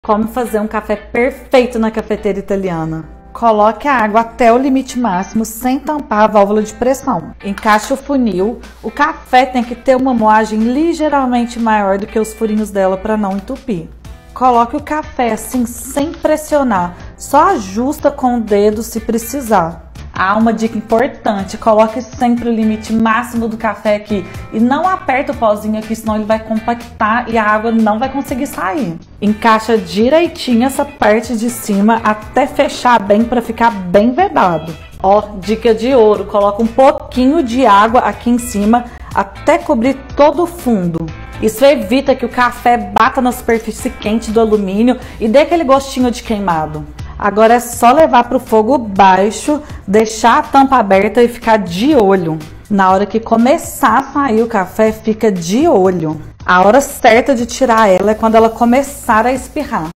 Como fazer um café perfeito na cafeteira italiana. Coloque a água até o limite máximo sem tampar a válvula de pressão. Encaixe o funil. O café tem que ter uma moagem ligeiramente maior do que os furinhos dela para não entupir. Coloque o café assim sem pressionar, só ajusta com o dedo se precisar. Uma dica importante, coloque sempre o limite máximo do café aqui e não aperta o pozinho aqui, senão ele vai compactar e a água não vai conseguir sair. Encaixa direitinho essa parte de cima até fechar bem para ficar bem vedado. Dica de ouro, coloca um pouquinho de água aqui em cima até cobrir todo o fundo. Isso evita que o café bata na superfície quente do alumínio e dê aquele gostinho de queimado. Agora é só levar para o fogo baixo, deixar a tampa aberta e ficar de olho. Na hora que começar a sair o café, fica de olho. A hora certa de tirar ela é quando ela começar a espirrar.